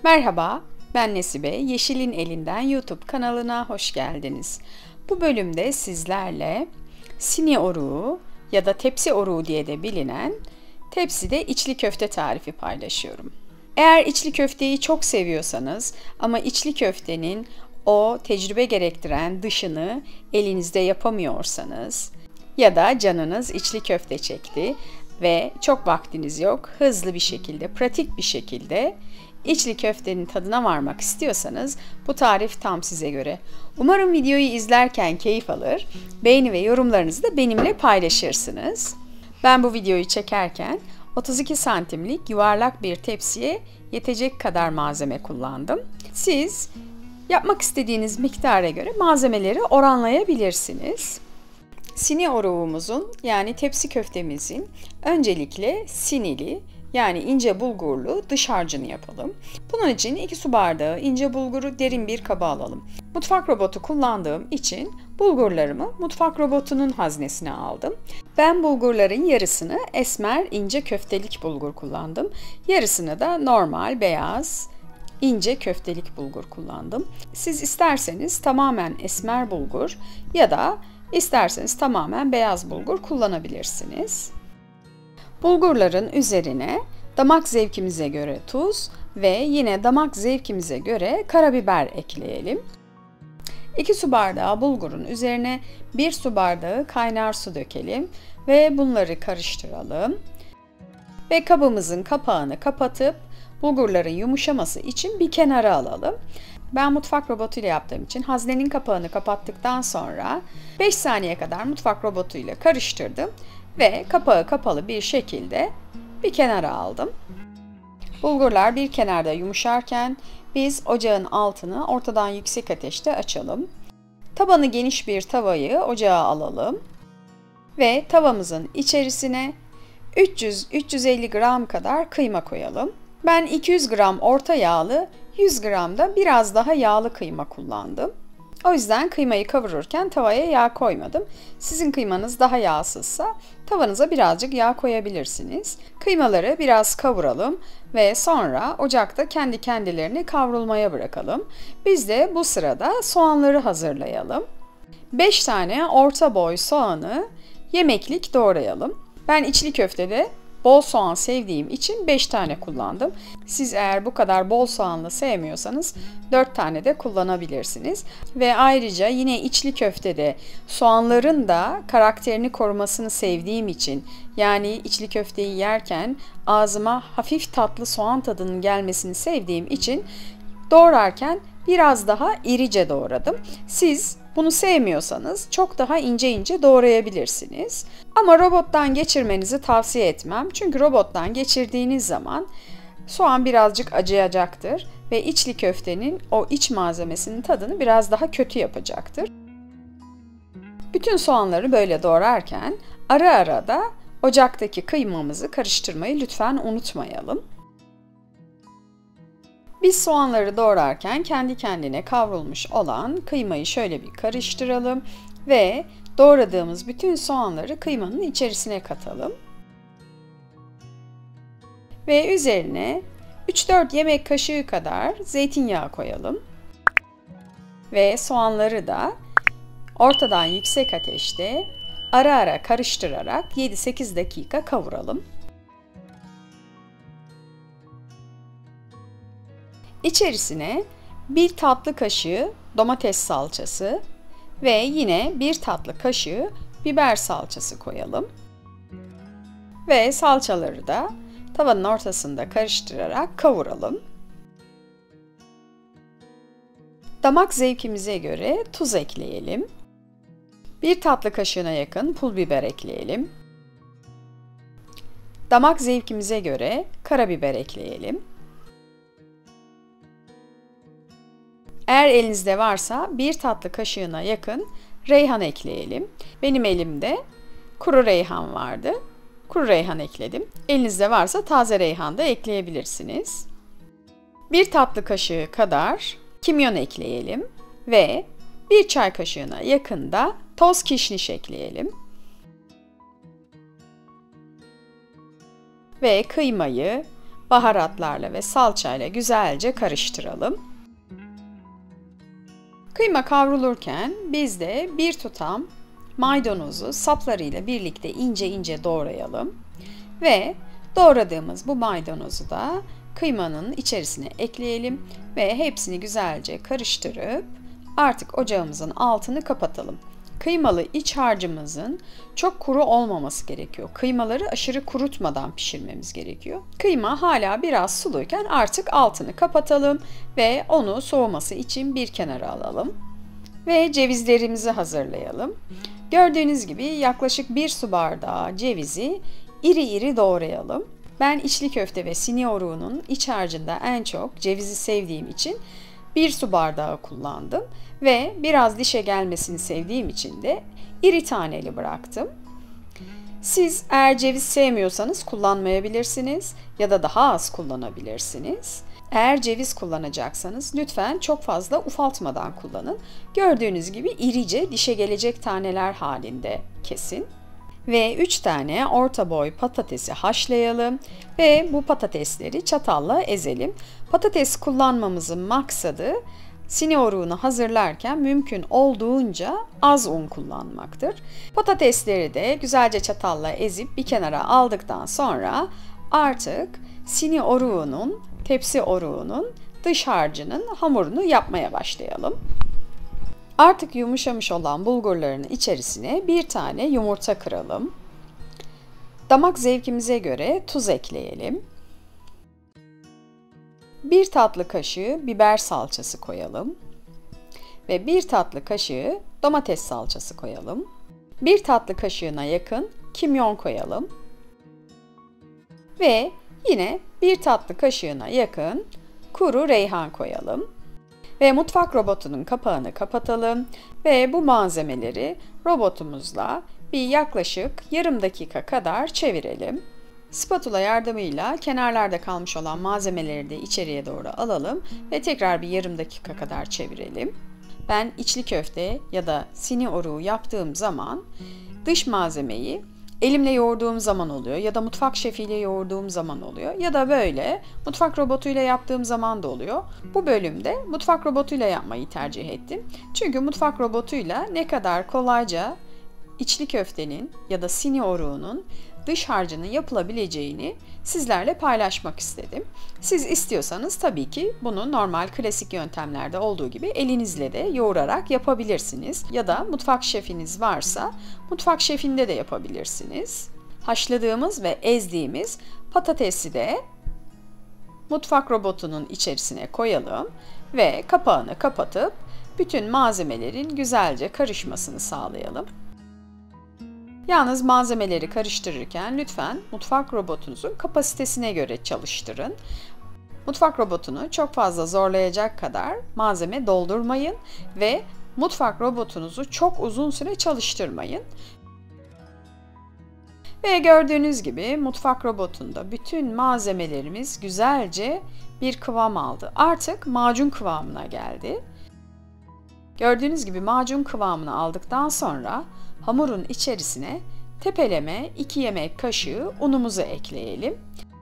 Merhaba, ben Nesibe. Yeşil'in Elinden YouTube kanalına hoş geldiniz. Bu bölümde sizlerle sini oruğu ya da tepsi oruğu diye de bilinen tepside içli köfte tarifi paylaşıyorum. Eğer içli köfteyi çok seviyorsanız ama içli köftenin o tecrübe gerektiren dışını elinizde yapamıyorsanız ya da canınız içli köfte çekti ve çok vaktiniz yok, hızlı bir şekilde, pratik bir şekilde İçli köftenin tadına varmak istiyorsanız bu tarif tam size göre. Umarım videoyu izlerken keyif alır, beğeni ve yorumlarınızı da benimle paylaşırsınız. Ben bu videoyu çekerken 32 santimlik yuvarlak bir tepsiye yetecek kadar malzeme kullandım. Siz yapmak istediğiniz miktara göre malzemeleri oranlayabilirsiniz. Sini oruğumuzun yani tepsi köftemizin öncelikle sinili yani ince bulgurlu dış harcını yapalım. Bunun için 2 su bardağı ince bulguru derin bir kaba alalım. Mutfak robotu kullandığım için bulgurlarımı mutfak robotunun haznesine aldım. Ben bulgurların yarısını esmer ince köftelik bulgur kullandım. Yarısını da normal beyaz ince köftelik bulgur kullandım. Siz isterseniz tamamen esmer bulgur ya da isterseniz tamamen beyaz bulgur kullanabilirsiniz. Bulgurların üzerine damak zevkimize göre tuz ve yine damak zevkimize göre karabiber ekleyelim. 2 su bardağı bulgurun üzerine 1 su bardağı kaynar su dökelim ve bunları karıştıralım. Ve kabımızın kapağını kapatıp bulgurların yumuşaması için bir kenara alalım. Ben mutfak robotuyla yaptığım için haznenin kapağını kapattıktan sonra 5 saniye kadar mutfak robotuyla karıştırdım ve kapağı kapalı bir şekilde bir kenara aldım. Bulgurlar bir kenarda yumuşarken biz ocağın altını ortadan yüksek ateşte açalım. Tabanı geniş bir tavayı ocağa alalım ve tavamızın içerisine 300-350 gram kadar kıyma koyalım. Ben 200 gram orta yağlı, 100 gram da biraz daha yağlı kıyma kullandım. O yüzden kıymayı kavururken tavaya yağ koymadım. Sizin kıymanız daha yağsızsa tavanıza birazcık yağ koyabilirsiniz. Kıymaları biraz kavuralım ve sonra ocakta kendi kendilerini kavrulmaya bırakalım. Biz de bu sırada soğanları hazırlayalım. 5 tane orta boy soğanı yemeklik doğrayalım. Ben içli köftede bol soğan sevdiğim için 5 tane kullandım. Siz eğer bu kadar bol soğanlı sevmiyorsanız 4 tane de kullanabilirsiniz. Ve ayrıca yine içli köftede soğanların da karakterini korumasını sevdiğim için yani içli köfteyi yerken ağzıma hafif tatlı soğan tadının gelmesini sevdiğim için doğrarken biraz daha irice doğradım. Siz bunu sevmiyorsanız çok daha ince ince doğrayabilirsiniz. Ama robottan geçirmenizi tavsiye etmem. Çünkü robottan geçirdiğiniz zaman soğan birazcık acıyacaktır ve içli köftenin o iç malzemesinin tadını biraz daha kötü yapacaktır. Bütün soğanları böyle doğrarken ara ara da ocaktaki kıymamızı karıştırmayı lütfen unutmayalım. Biz soğanları doğrarken kendi kendine kavrulmuş olan kıymayı şöyle bir karıştıralım ve doğradığımız bütün soğanları kıymanın içerisine katalım. Ve üzerine 3-4 yemek kaşığı kadar zeytinyağı koyalım. Ve soğanları da ortadan yüksek ateşte ara ara karıştırarak 7-8 dakika kavuralım. İçerisine 1 tatlı kaşığı domates salçası ve yine 1 tatlı kaşığı biber salçası koyalım. Ve salçaları da tavanın ortasında karıştırarak kavuralım. Damak zevkimize göre tuz ekleyelim. 1 tatlı kaşığına yakın pul biber ekleyelim. Damak zevkimize göre karabiber ekleyelim. Eğer elinizde varsa 1 tatlı kaşığına yakın reyhan ekleyelim. Benim elimde kuru reyhan vardı. Kuru reyhan ekledim. Elinizde varsa taze reyhan da ekleyebilirsiniz. 1 tatlı kaşığı kadar kimyon ekleyelim ve 1 çay kaşığına yakın da toz kişniş ekleyelim. Ve kıymayı baharatlarla ve salçayla güzelce karıştıralım. Kıyma kavrulurken biz de bir tutam maydanozu saplarıyla birlikte ince ince doğrayalım ve doğradığımız bu maydanozu da kıymanın içerisine ekleyelim ve hepsini güzelce karıştırıp artık ocağımızın altını kapatalım. Kıymalı iç harcımızın çok kuru olmaması gerekiyor. Kıymaları aşırı kurutmadan pişirmemiz gerekiyor. Kıyma hala biraz suluyken artık altını kapatalım ve onu soğuması için bir kenara alalım. Ve cevizlerimizi hazırlayalım. Gördüğünüz gibi yaklaşık 1 su bardağı cevizi iri iri doğrayalım. Ben içli köfte ve sini oruğunun iç harcında en çok cevizi sevdiğim için 1 su bardağı kullandım ve biraz dişe gelmesini sevdiğim için de iri taneli bıraktım. Siz eğer ceviz sevmiyorsanız kullanmayabilirsiniz ya da daha az kullanabilirsiniz. Eğer ceviz kullanacaksanız lütfen çok fazla ufaltmadan kullanın. Gördüğünüz gibi irice dişe gelecek taneler halinde kesin. Ve 3 tane orta boy patatesi haşlayalım ve bu patatesleri çatalla ezelim. Patates kullanmamızın maksadı sini oruğunu hazırlarken mümkün olduğunca az un kullanmaktır. Patatesleri de güzelce çatalla ezip bir kenara aldıktan sonra artık sini oruğunun, tepsi oruğunun dış harcının hamurunu yapmaya başlayalım. Artık yumuşamış olan bulgurların içerisine bir tane yumurta kıralım. Damak zevkimize göre tuz ekleyelim. 1 tatlı kaşığı biber salçası koyalım. Ve 1 tatlı kaşığı domates salçası koyalım. 1 tatlı kaşığına yakın kimyon koyalım. Ve yine 1 tatlı kaşığına yakın kuru reyhan koyalım. Ve mutfak robotunun kapağını kapatalım ve bu malzemeleri robotumuzla bir yaklaşık yarım dakika kadar çevirelim. Spatula yardımıyla kenarlarda kalmış olan malzemeleri de içeriye doğru alalım ve tekrar bir yarım dakika kadar çevirelim. Ben içli köfte ya da sini oruğu yaptığım zaman dış malzemeyi elimle yoğurduğum zaman oluyor ya da mutfak şefiyle yoğurduğum zaman oluyor ya da böyle mutfak robotuyla yaptığım zaman da oluyor. Bu bölümde mutfak robotuyla yapmayı tercih ettim. Çünkü mutfak robotuyla ne kadar kolayca içli köftenin ya da sini oruğunun dış harcının yapılabileceğini sizlerle paylaşmak istedim. Siz istiyorsanız tabii ki bunu normal klasik yöntemlerde olduğu gibi elinizle de yoğurarak yapabilirsiniz. Ya da mutfak şefiniz varsa mutfak şefinde de yapabilirsiniz. Haşladığımız ve ezdiğimiz patatesi de mutfak robotunun içerisine koyalım ve kapağını kapatıp bütün malzemelerin güzelce karışmasını sağlayalım. Yalnız malzemeleri karıştırırken lütfen mutfak robotunuzun kapasitesine göre çalıştırın. Mutfak robotunu çok fazla zorlayacak kadar malzeme doldurmayın ve mutfak robotunuzu çok uzun süre çalıştırmayın. Ve gördüğünüz gibi mutfak robotunda bütün malzemelerimiz güzelce bir kıvam aldı. Artık macun kıvamına geldi. Gördüğünüz gibi macun kıvamını aldıktan sonra hamurun içerisine tepeleme 2 yemek kaşığı unumuzu ekleyelim.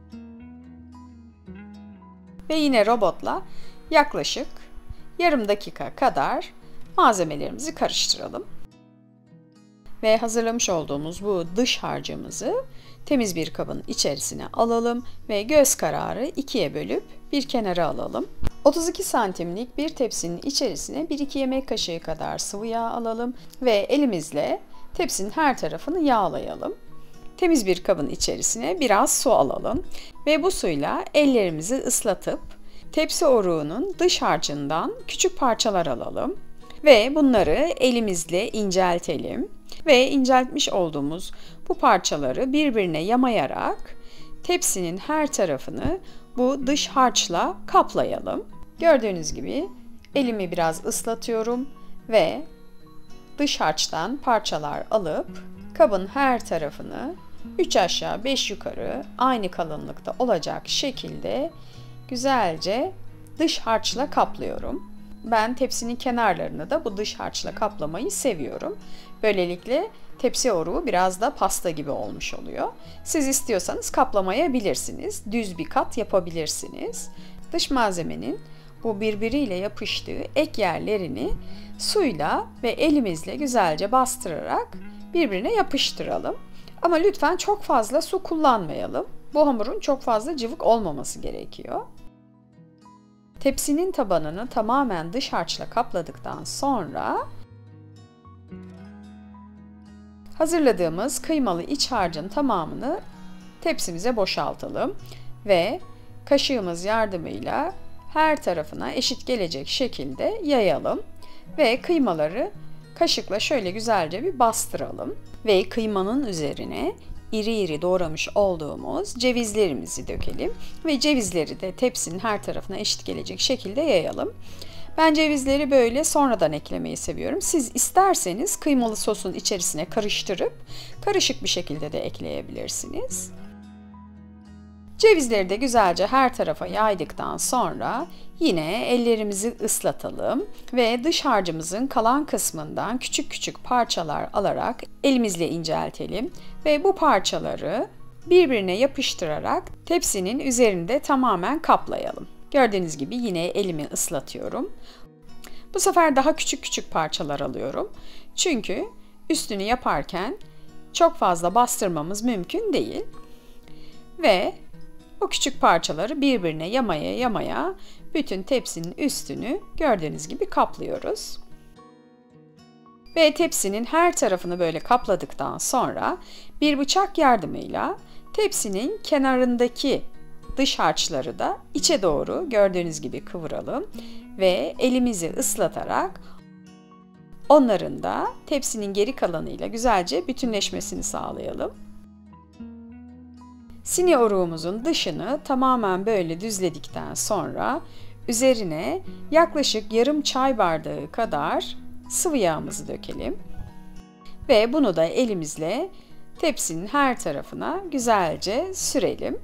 Ve yine robotla yaklaşık yarım dakika kadar malzemelerimizi karıştıralım. Ve hazırlamış olduğumuz bu dış harcımızı temiz bir kabın içerisine alalım ve göz kararı ikiye bölüp bir kenara alalım. 32 santimlik bir tepsinin içerisine 1-2 yemek kaşığı kadar sıvı yağ alalım ve elimizle tepsinin her tarafını yağlayalım. Temiz bir kabın içerisine biraz su alalım ve bu suyla ellerimizi ıslatıp tepsi oruğunun dış harcından küçük parçalar alalım ve bunları elimizle inceltelim ve inceltmiş olduğumuz bu parçaları birbirine yamayarak tepsinin her tarafını bu dış harçla kaplayalım. Gördüğünüz gibi elimi biraz ıslatıyorum ve dış harçtan parçalar alıp kabın her tarafını 3 aşağı 5 yukarı aynı kalınlıkta olacak şekilde güzelce dış harçla kaplıyorum. ben tepsinin kenarlarını da bu dış harçla kaplamayı seviyorum. Böylelikle tepsi oruğu biraz da pasta gibi olmuş oluyor. Siz istiyorsanız kaplamayabilirsiniz. Düz bir kat yapabilirsiniz. Dış malzemenin bu birbiriyle yapıştığı ek yerlerini suyla ve elimizle güzelce bastırarak birbirine yapıştıralım. Ama lütfen çok fazla su kullanmayalım. Bu hamurun çok fazla cıvık olmaması gerekiyor. Tepsinin tabanını tamamen dış harçla kapladıktan sonra hazırladığımız kıymalı iç harcın tamamını tepsimize boşaltalım ve kaşığımız yardımıyla her tarafına eşit gelecek şekilde yayalım ve kıymaları kaşıkla şöyle güzelce bir bastıralım ve kıymanın üzerine iri iri doğramış olduğumuz cevizlerimizi dökelim ve cevizleri de tepsinin her tarafına eşit gelecek şekilde yayalım. Ben cevizleri böyle sonradan eklemeyi seviyorum. Siz isterseniz kıymalı sosun içerisine karıştırıp karışık bir şekilde de ekleyebilirsiniz. Cevizleri de güzelce her tarafa yaydıktan sonra yine ellerimizi ıslatalım ve dış harcımızın kalan kısmından küçük küçük parçalar alarak elimizle inceltelim ve bu parçaları birbirine yapıştırarak tepsinin üzerinde tamamen kaplayalım. Gördüğünüz gibi yine elimi ıslatıyorum. Bu sefer daha küçük küçük parçalar alıyorum. Çünkü üstünü yaparken çok fazla bastırmamız mümkün değil. Ve o küçük parçaları birbirine yamaya bütün tepsinin üstünü gördüğünüz gibi kaplıyoruz. Ve tepsinin her tarafını böyle kapladıktan sonra bir bıçak yardımıyla tepsinin kenarındaki dış harçları da içe doğru gördüğünüz gibi kıvıralım ve elimizi ıslatarak onların da tepsinin geri kalanıyla güzelce bütünleşmesini sağlayalım. Sini oruğumuzun dışını tamamen böyle düzledikten sonra üzerine yaklaşık yarım çay bardağı kadar sıvı yağımızı dökelim. Ve bunu da elimizle tepsinin her tarafına güzelce sürelim.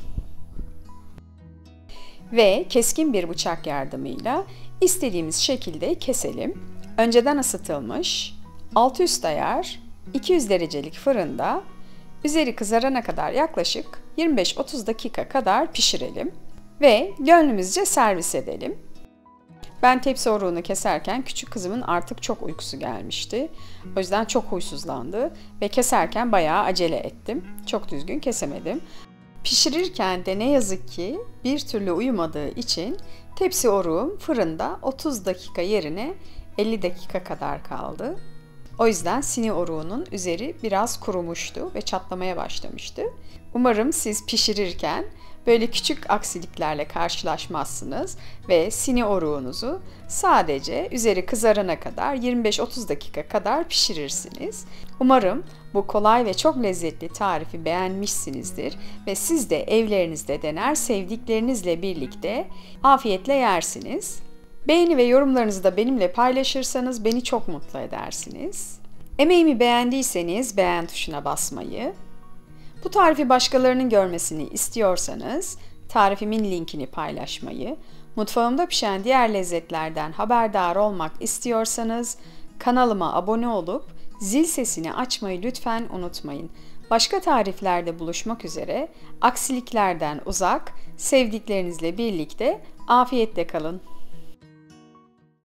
Ve keskin bir bıçak yardımıyla istediğimiz şekilde keselim. Önceden ısıtılmış, alt üst ayar 200 derecelik fırında üzeri kızarana kadar yaklaşık 25-30 dakika kadar pişirelim ve gönlümüzce servis edelim. Ben tepsi oruğunu keserken küçük kızımın artık çok uykusu gelmişti. O yüzden çok huysuzlandı ve keserken bayağı acele ettim. Çok düzgün kesemedim. Pişirirken de ne yazık ki bir türlü uyumadığı için tepsi oruğum fırında 30 dakika yerine 50 dakika kadar kaldı. O yüzden sini oruğunun üzeri biraz kurumuştu ve çatlamaya başlamıştı. Umarım siz pişirirken böyle küçük aksiliklerle karşılaşmazsınız ve sini oruğunuzu sadece üzeri kızarana kadar 25-30 dakika kadar pişirirsiniz. Umarım bu kolay ve çok lezzetli tarifi beğenmişsinizdir ve siz de evlerinizde dener sevdiklerinizle birlikte afiyetle yersiniz. Beğeni ve yorumlarınızı da benimle paylaşırsanız beni çok mutlu edersiniz. Emeğimi beğendiyseniz beğen tuşuna basmayı, bu tarifi başkalarının görmesini istiyorsanız tarifimin linkini paylaşmayı, mutfağımda pişen diğer lezzetlerden haberdar olmak istiyorsanız kanalıma abone olup zil sesini açmayı lütfen unutmayın. Başka tariflerde buluşmak üzere, aksiliklerden uzak, sevdiklerinizle birlikte afiyetle kalın.